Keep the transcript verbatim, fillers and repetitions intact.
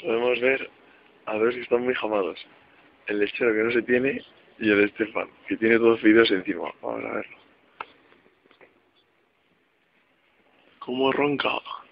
Podemos ver a dos que están muy jamados. El lechero que no se tiene y el Estefan, que tiene dos fideos encima. Vamos a verlo. ¿Cómo ronca?